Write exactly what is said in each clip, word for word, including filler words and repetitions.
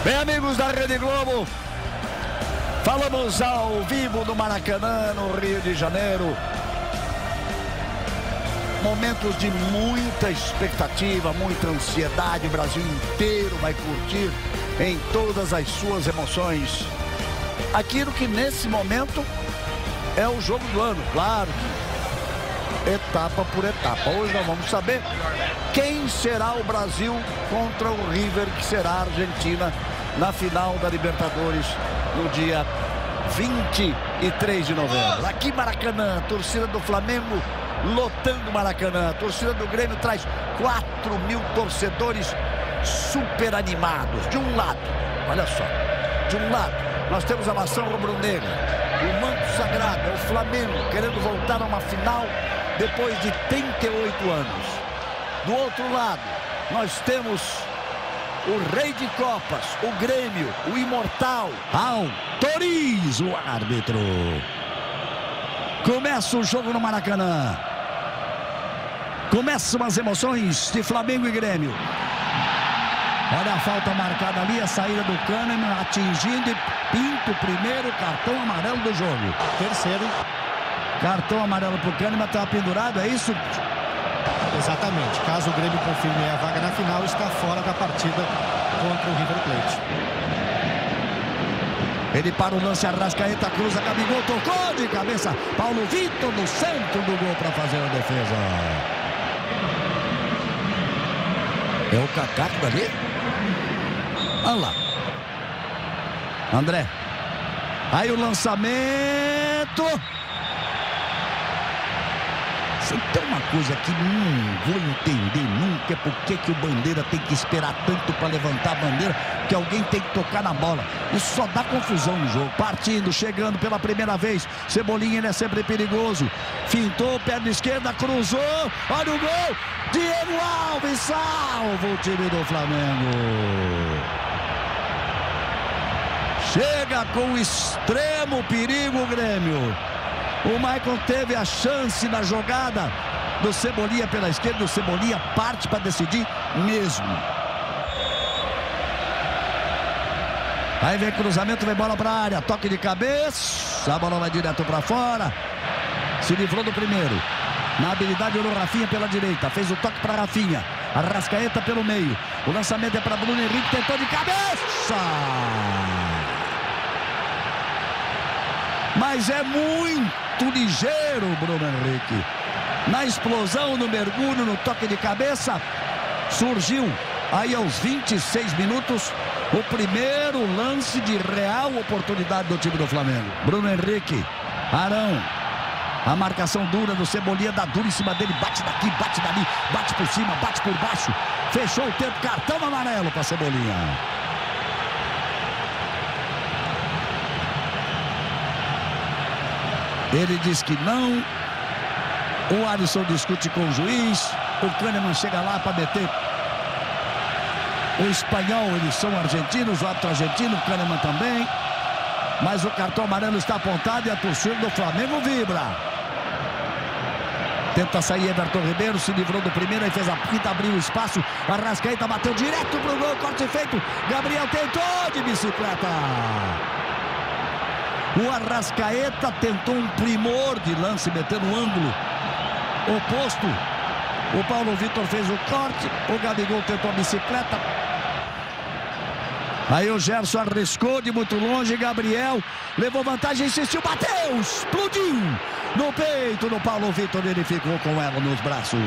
Bem, amigos da Rede Globo, falamos ao vivo do Maracanã, no Rio de Janeiro. Momentos de muita expectativa, muita ansiedade. O Brasil inteiro vai curtir em todas as suas emoções aquilo que nesse momento é o jogo do ano, claro, etapa por etapa. Hoje nós vamos saber quem será o Brasil contra o River, que será a Argentina na final da Libertadores no dia vinte e três de novembro. Aqui Maracanã, torcida do Flamengo lotando Maracanã. A torcida do Grêmio traz quatro mil torcedores super animados. De um lado, olha só, de um lado nós temos a nação rubro-negra, o manto sagrado, é o Flamengo querendo voltar a uma final depois de trinta e oito anos. Do outro lado, nós temos o rei de copas, o Grêmio, o imortal. Autoriza o árbitro. Começa o jogo no Maracanã. Começam as emoções de Flamengo e Grêmio. Olha a falta marcada ali, a saída do Kahneman, atingindo e pinta o primeiro cartão amarelo do jogo. Terceiro. Cartão amarelo pro Kahneman, estava pendurado, é isso? Exatamente. Caso o Grêmio confirme a vaga na final, está fora da partida contra o River Plate. Ele para o lance, Arrascaeta, cruza, Gabigol, tocou de cabeça. Paulo Vitor no centro do gol para fazer a defesa. É o Kaká dali? Olha lá. André. Aí o lançamento. Tem uma coisa que não vou entender nunca, é por que que o Bandeira tem que esperar tanto para levantar a bandeira, que alguém tem que tocar na bola. Isso só dá confusão no jogo. Partindo, chegando pela primeira vez. Cebolinha, ele é sempre perigoso. Fintou, perna esquerda, cruzou. Olha o gol. Diego Alves salva o time do Flamengo. Chega com extremo perigo o Grêmio. O Maicon teve a chance na jogada do Cebolinha pela esquerda. O Cebolinha parte para decidir mesmo. Aí vem cruzamento, vem bola para a área. Toque de cabeça. A bola vai direto para fora. Se livrou do primeiro. Na habilidade do Rafinha pela direita. Fez o toque para Rafinha. Arrascaeta pelo meio. O lançamento é para Bruno Henrique. Tentou de cabeça. Mas é muito ligeiro o Bruno Henrique. Na explosão, no mergulho, no toque de cabeça, surgiu aí aos vinte e seis minutos o primeiro lance de real oportunidade do time do Flamengo. Bruno Henrique, Arão, a marcação dura do Cebolinha, dá duro em cima dele, bate daqui, bate dali, bate por cima, bate por baixo. Fechou o tempo, cartão amarelo para Cebolinha. Ele diz que não. O Alisson discute com o juiz. O Kahneman chega lá para meter. O espanhol, eles são argentinos, o árbitro argentino, o Kahneman também. Mas o cartão amarelo está apontado e a torcida do Flamengo vibra. Tenta sair Everton Ribeiro, se livrou do primeiro, aí fez a quinta, abriu o espaço. Arrascaeta bateu direto pro gol, corte feito. Gabriel tentou de bicicleta. O Arrascaeta tentou um primor de lance, metendo um ângulo oposto. O Paulo Vitor fez o corte. O Gabigol tentou a bicicleta. Aí o Gerson arriscou de muito longe. Gabriel levou vantagem, insistiu, bateu, explodiu no peito do Paulo Vitor. Ele ficou com ela nos braços.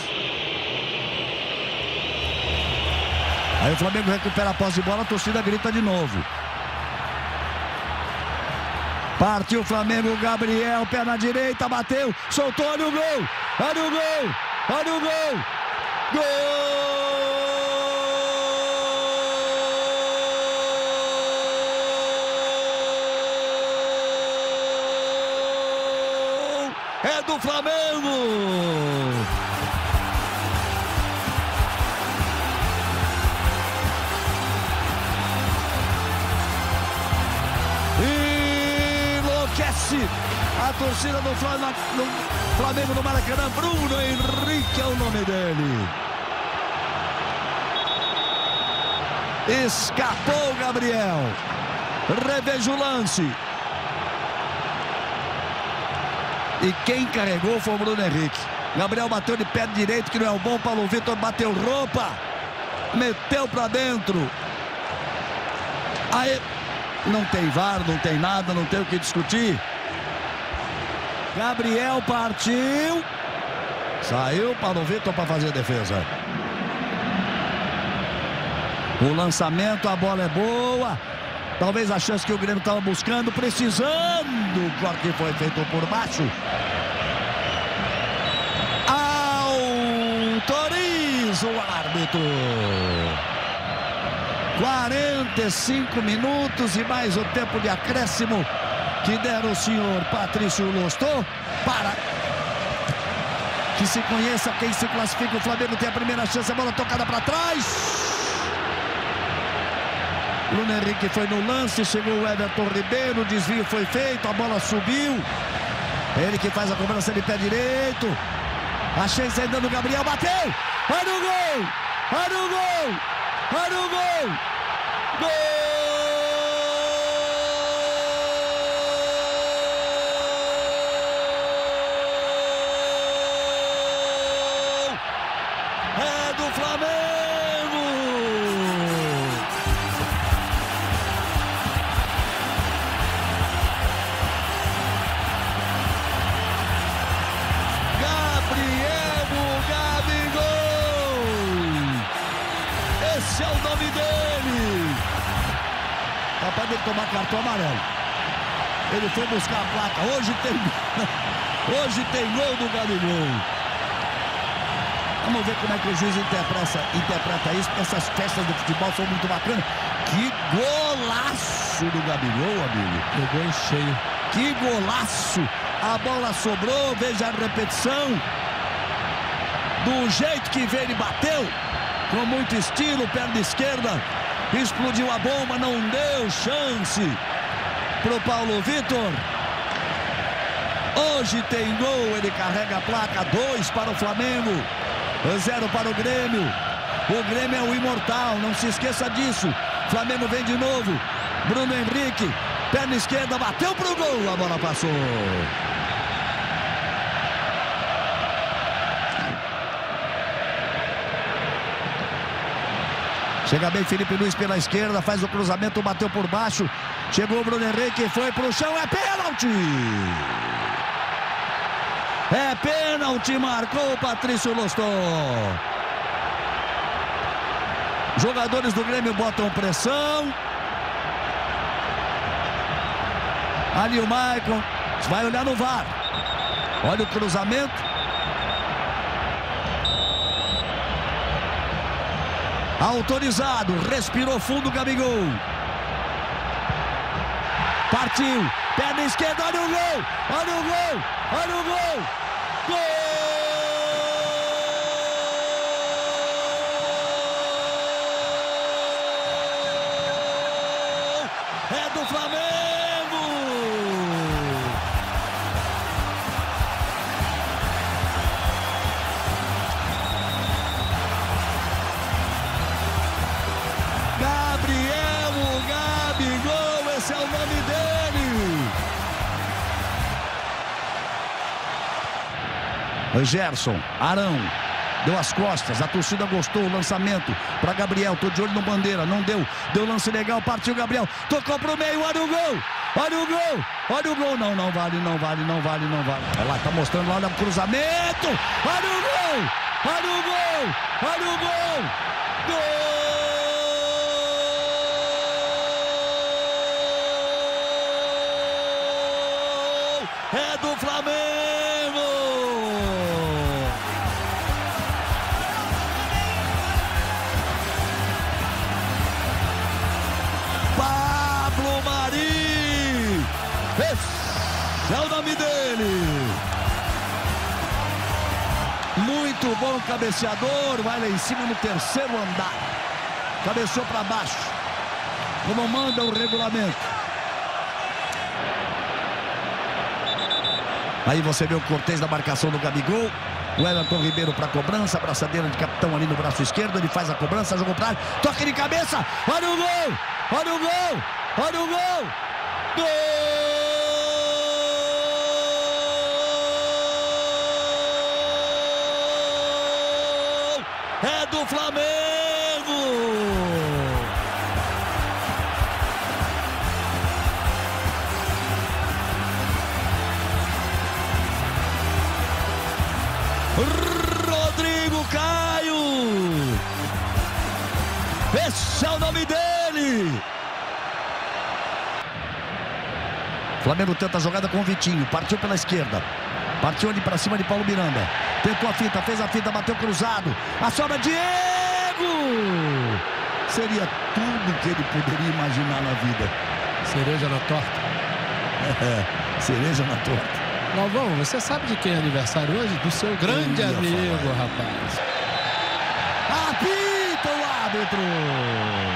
Aí o Flamengo recupera a posse de bola. A torcida grita de novo. Partiu o Flamengo, Gabriel, pé na direita, bateu, soltou, olha o gol, olha o gol, olha o gol, gol! É do Flamengo! A torcida do Flamengo no Maracanã. Bruno Henrique é o nome dele. Escapou o Gabriel. Reveja o lance. E quem carregou foi o Bruno Henrique. Gabriel bateu de pé direito, que não é o bom. Paulo Vitor bateu roupa. Meteu pra dentro. Aí, não tem V A R, não tem nada, não tem o que discutir. Gabriel partiu. Saiu Paulo Vitor para fazer a defesa. O lançamento, a bola é boa. Talvez a chance que o Grêmio estava buscando, precisando. O corte foi feito por baixo. Autoriza o árbitro. quarenta e cinco minutos e mais o tempo de acréscimo que deram o senhor Patrício Lostô para que se conheça quem se classifica. O Flamengo tem a primeira chance, a bola tocada para trás. Bruno Henrique foi no lance, chegou o Everton Ribeiro, o desvio foi feito, a bola subiu. Ele que faz a cobrança de pé direito. A chance ainda do Gabriel, bateu! Olha o gol! Olha o gol! Olha o gol! Gol! É do Flamengo! Esse é o nome dele. Capaz de tomar cartão amarelo. Ele foi buscar a placa. Hoje tem Hoje tem gol do Gabigol. Vamos ver como é que o juiz interpreta, interpreta isso, porque essas festas do futebol são muito bacanas. Que golaço do Gabigol, amigo. Pegou em cheio. Que golaço. A bola sobrou, veja a repetição. Do jeito que veio, ele bateu. Com muito estilo, perna esquerda, explodiu a bomba, não deu chance pro Paulo Vitor. Hoje tem gol, ele carrega a placa, dois para o Flamengo, zero para o Grêmio. O Grêmio é o imortal, não se esqueça disso. Flamengo vem de novo, Bruno Henrique, perna esquerda, bateu pro gol, a bola passou. Chega bem Felipe Luiz pela esquerda, faz o cruzamento, bateu por baixo. Chegou o Bruno Henrique, foi pro chão, é pênalti! É pênalti, marcou o Patrício Lostô. Jogadores do Grêmio botam pressão. Ali o Maicon vai olhar no V A R. Olha o cruzamento. Autorizado, respirou fundo o Gabigol. Partiu, perna esquerda, olha o gol, olha o gol, olha o gol. Gol! É do Flamengo! Gabriel, o Gabigol, esse é o nome dele. Gerson, Arão, deu as costas, a torcida gostou, o lançamento para Gabriel, tô de olho no Bandeira, não deu, deu lance legal, partiu Gabriel, tocou pro meio, olha o gol, olha o gol, olha o gol, não, não vale, não vale, não vale, não vale. Olha lá, tá mostrando, olha o cruzamento, olha o gol, olha o gol, olha o gol, gol! É do Flamengo! Pablo Mari! Esse é o nome dele! Muito bom cabeceador, vai lá em cima no terceiro andar. Cabeceou para baixo, como manda o regulamento. Aí você vê o Cortez da marcação do Gabigol. O Everton Ribeiro para cobrança, abraçadeira de capitão ali no braço esquerdo. Ele faz a cobrança, jogou para área, toque de cabeça. Olha o gol! Olha o gol! Olha o gol! Gol! É do Flamengo! Rodrigo Caio! Esse é o nome dele! Flamengo tenta a jogada com o Vitinho, partiu pela esquerda, partiu ali para cima de Paulo Miranda, tentou a fita, fez a fita, bateu cruzado, a sobra Diego! Seria tudo que ele poderia imaginar na vida. Cereja na torta. É, cereja na torta. Galvão, você sabe de quem é aniversário hoje? Do seu grande amigo, falar. rapaz. Apita o árbitro!